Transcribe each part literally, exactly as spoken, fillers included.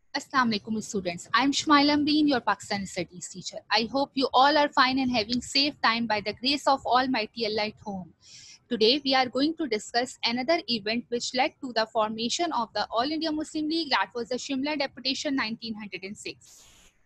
Assalamu alaikum students. I am Shumaila Amreen, your Pakistan studies teacher. I hope you all are fine and having safe time by the grace of Almighty Allah at home. Today we are going to discuss another event which led to the formation of the All India Muslim League, that was the Shimla Deputation nineteen oh six.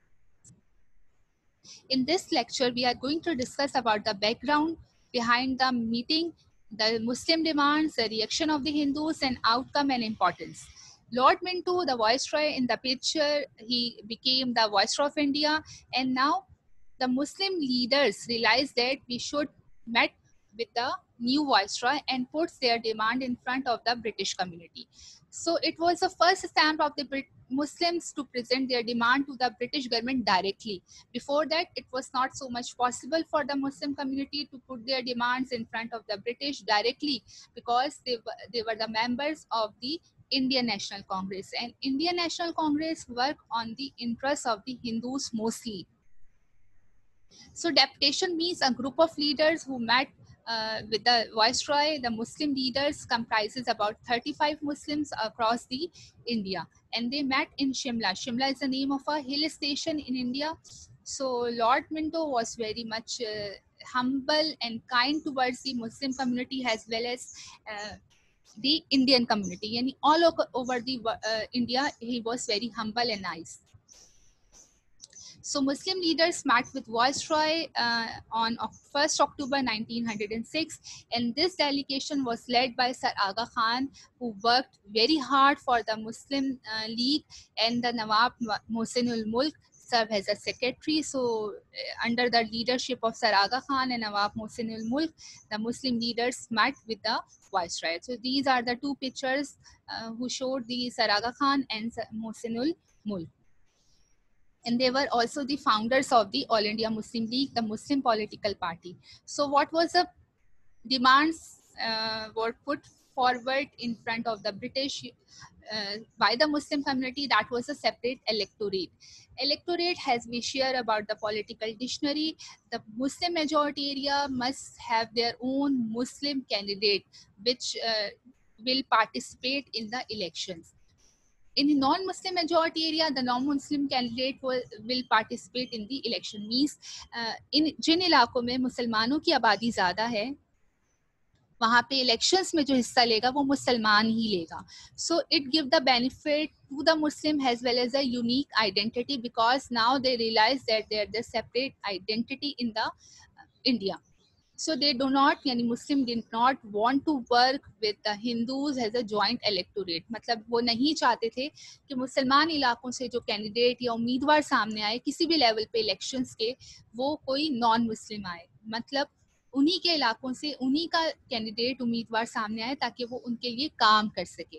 In this lecture we are going to discuss about the background behind the meeting, the Muslim demands, the reaction of the Hindus, and outcome and importance. Lord Minto, the viceroy in the picture, he became the viceroy of India, and now the Muslim leaders realized that we should meet with the new viceroy and put their demand in front of the British community. So it was the first attempt of the Brit- Muslims to present their demand to the British government directly. Before that, it was not so much possible for the Muslim community to put their demands in front of the British directly, because they, they were the members of the Indian National Congress, and Indian National Congress work on the interests of the Hindus mostly. So deputation means a group of leaders who met uh, with the viceroy. The Muslim leaders comprises about thirty-five Muslims across the India, and they met in Shimla. Shimla is the name of a hill station in India. So Lord Minto was very much uh, humble and kind towards the Muslim community as well as uh, the Indian community, and all over, over the uh, India he was very humble and nice. So Muslim leaders met with Viceroy uh, on first October nineteen oh six, and this delegation was led by Sir Aga Khan, who worked very hard for the Muslim uh, League, and the Nawab Mohsinul Mulk served as a secretary. So uh, under the leadership of Sir Aga Khan and Nawab Mohsinul Mulk, the Muslim leaders met with the Viceroy. So these are the two pictures uh, who showed the Sir Aga Khan and Mohsinul Mulk, and they were also the founders of the All India Muslim League, the Muslim political party. So what was the demands uh, were put forward in front of the British uh, by the Muslim community? That was a separate electorate. Electorate, as we share about the political dictionary, the Muslim majority area must have their own Muslim candidate which uh, will participate in the elections. In the non-Muslim majority area, the non-Muslim candidate will, will participate in the election. Means uh, in जिन इलाकों में मुसलमानों की आबादी ज़्यादा है, वहाँ पे elections में जो हिस्सा लेगा वो मुसलमान ही लेगा. So it give the benefit to the Muslim as well as a unique identity, because now they realize that they are the separate identity in the uh, India. So they do not, यानी Muslim did not want to work with the Hindus as a joint electorate. मतलब वो नहीं चाहते थे कि मुसलमान इलाकों से जो कैंडिडेट या उम्मीदवार सामने आए किसी भी लेवल पे इलेक्शंस के, वो कोई नॉन मुस्लिम आए. मतलब उन्हीं के इलाकों से उन्हीं का कैंडिडेट उम्मीदवार सामने आए ताकि वो उनके लिए काम कर सके.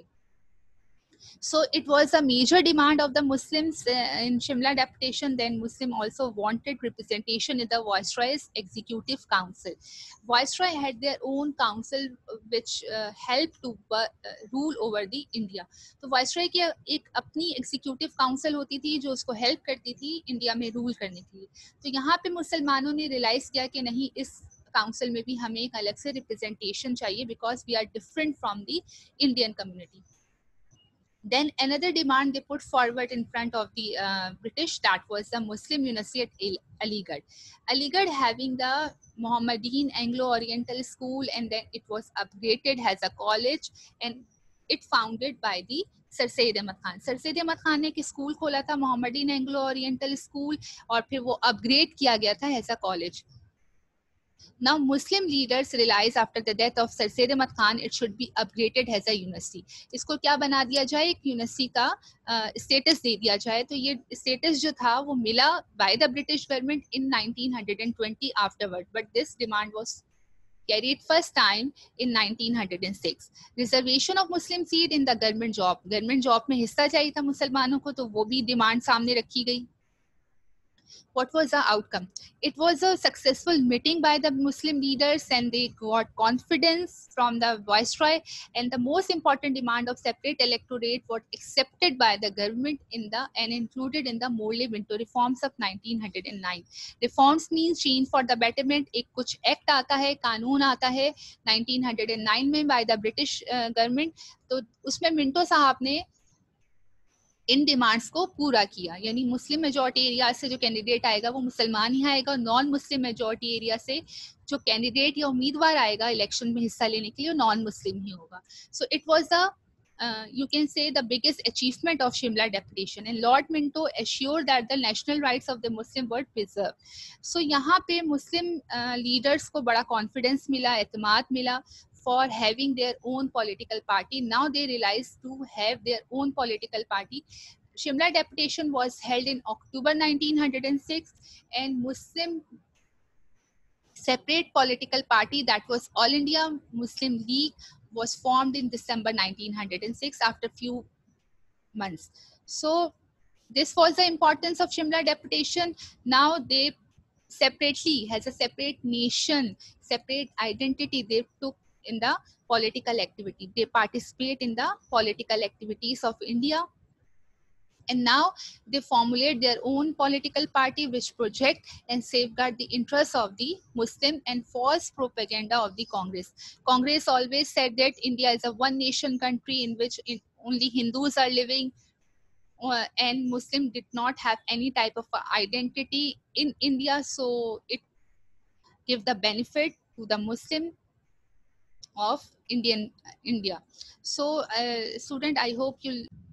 So it was a major demand of the Muslims uh, in Shimla deputation. Then Muslim also wanted representation in the Viceroy's Executive Council. Viceroy had their own council which uh, helped to uh, rule over the India. तो Viceroy की एक अपनी Executive Council होती थी जो उसको help करती थी इंडिया में rule करने के लिए. तो यहाँ पे मुसलमानों ने realize किया कि नहीं, इस council में भी हमें एक अलग से representation चाहिए, because we are different from the Indian community. Then another demand they put forward in front of the uh, British, that was the Muslim University at Aligarh. Aligarh having the Mohammedan Anglo-Oriental School, and then it was upgraded as a college, and it founded by the sir Syed Ahmad Khan. Sir Syed Ahmad Khan ने एक school खोला था, Mohammedan Anglo oriental school, और फिर वो upgrade किया गया था as a college. Now Muslim leaders realize after the death of Sir Sayyid Ahmad Khan it should be upgraded as a university. इसको क्या बना दिया जाए, एक यूनिवर्सिटी का स्टेटस दे दिया जाए. तो ये स्टेटस जो था वो मिला by the British government in nineteen twenty afterward, but this demand was carried first time in nineteen oh six. Reservation of Muslim seat in the government job. Government job में हिस्सा चाहिए था मुसलमानों को, तो वो भी डिमांड सामने रखी गई. What was the outcome? It was a successful meeting by the Muslim leaders, and they got confidence from the viceroy, and the most important demand of separate electorate was accepted by the government in the and included in the Morley-Minto reforms of nineteen oh nine. Reforms means change for the betterment. एक कुछ act आता है, कानून आता है nineteen oh nine में by the British uh, government. तो उसमें मिंटो साहब ने इन डिमांड्स को पूरा किया, यानी मुस्लिम मेजॉरिटी एरिया से जो कैंडिडेट आएगा वो मुसलमान ही आएगा, नॉन मुस्लिम मेजॉरिटी एरिया से जो कैंडिडेट या उम्मीदवार आएगा इलेक्शन में हिस्सा लेने के लिए नॉन मुस्लिम ही होगा. So it was the Uh, you can say the biggest achievement of Shimla deputation, and Lord Minto assured that the national rights of the Muslim were preserved. So यहाँ पे Muslim uh, leaders को बड़ा confidence मिला, एतमाद मिला for having their own political party. Now they realize to have their own political party. Shimla deputation was held in October nineteen oh six, and Muslim separate political party, that was All India Muslim League, was formed in December nineteen oh six after few months. So this was the importance of Shimla deputation. Now they separately, has a separate nation, separate identity they took in the political activity. They participate in the political activities of India. And now they formulate their own political party which project and safeguard the interests of the Muslim and false propaganda of the Congress. Congress always said that India is a one nation country in which in only Hindus are living, uh, and Muslim did not have any type of identity in India. So it give the benefit to the Muslim of Indian India. So uh, student, I hope you